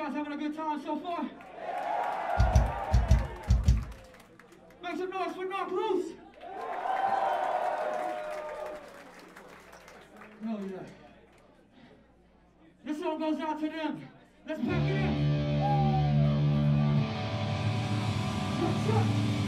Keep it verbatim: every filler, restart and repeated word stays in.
guys having a good time so far? Make some noise for Knocked Loose. Hell yeah. This song goes out to them. Let's pack it in. Shut, shut.